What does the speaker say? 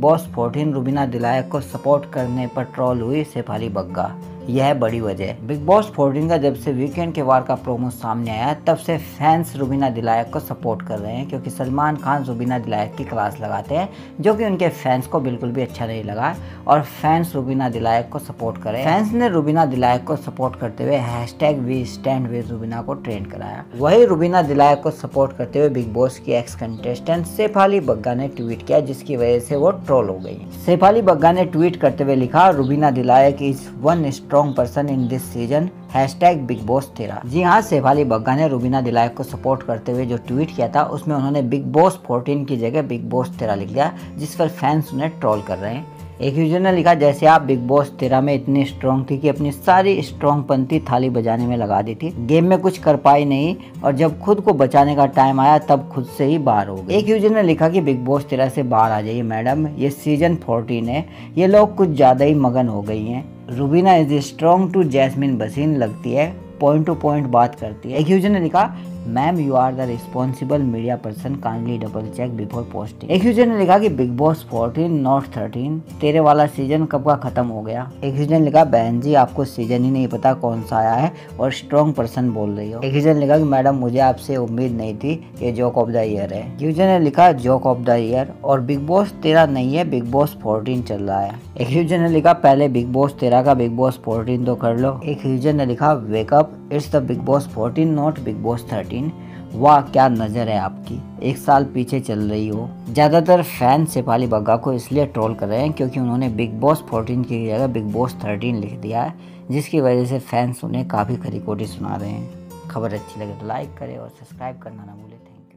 Boss 14 Rubina Dilaik को support करने पर ट्रोल हुई शेफाली बग्गा, यह बड़ी वजह। बिग बॉस 14 का जब से वीकेंड के वार का प्रोमो सामने आया तब से फैंस रुबीना दिलायक को सपोर्ट कर रहे हैं, क्योंकि सलमान खान रुबीना दिलायक की क्लास लगाते हैं, जो कि उनके फैंस को बिल्कुल भी अच्छा नहीं लगा और फैंस रुबीना दिलायक को सपोर्ट करें। फैंस ने रुबीना दिलायक को सपोर्ट करते हुए #WeStandWithRubina को ट्रेंड कराया। वही रुबीना दिलायक को सपोर्ट करते हुए बिग बॉस की एक्स कंटेस्टेंट शेफाली बग्गा ने ट्वीट किया, जिसकी वजह से वो ट्रोल हो गई। शेफाली बग्गा ने ट्वीट करते हुए लिखा, Rubina Dilaik is one strong person in this season #BigBoss13। जी हाँ, शेफाली बग्गा ने रुबीना दिलायक को सपोर्ट करते हुए जो ट्वीट किया था उसमें उन्होंने बिग बॉस 14 की जगह बिग बॉस 13 लिख दिया, जिस पर फैंस उन्हें ट्रोल कर रहे हैं। एक यूजर ने लिखा, जैसे आप बिग बॉस 13 में इतनी स्ट्रॉन्ग थी कि अपनी सारी स्ट्रॉन्ग पंथी थाली बजाने में लगा दी थी, गेम में कुछ कर पाई नहीं और जब खुद को बचाने का टाइम आया तब खुद से ही बाहर हो गई। एक यूजर ने लिखा कि बिग बॉस 13 से बाहर आ जाइए मैडम, ये सीजन 14 है, ये लोग कुछ ज्यादा ही मगन हो गई हैं। Rubina is strong to Jasmin Bhasin लगती है, पॉइंट टू पॉइंट बात करती है। एक यूजर ने लिखा, ma'am you are the responsible media person, kindly double check before posting. एक यूजर ने लिखा कि बिग बॉस 14 नॉट 13, तेरे वाला सीजन कब का खत्म हो गया। एक यूजर ने लिखा, बहन जी आपको सीजन ही नहीं पता कौन सा आया है और स्ट्रॉन्ग पर्सन बोल रही हो। एक यूजर ने लिखा कि मैडम मुझे आपसे उम्मीद नहीं थी, ये जोक ऑफ द ईयर है। यूजर ने लिखा, जोक ऑफ द ईयर और बिग बॉस 13 नहीं है, बिग बॉस 14 चल रहा है। एक यूजर ने लिखा, पहले बिग बॉस 13 का बिग बॉस 14 तो कर लो। एक यूजर ने लिखा, wake up it's the Big Boss 14 not Big Boss 13। वाह क्या नज़र है आपकी, एक साल पीछे चल रही हो। ज़्यादातर फैन शेफाली बग्गा को इसलिए ट्रोल कर रहे हैं क्योंकि उन्होंने बिग बॉस 14 की जगह बिग बॉस 13 लिख दिया है, जिसकी वजह से फैंस उन्हें काफ़ी खरी खोटी सुना रहे हैं। खबर अच्छी लगे तो लाइक करें और सब्सक्राइब करना ना भूलें।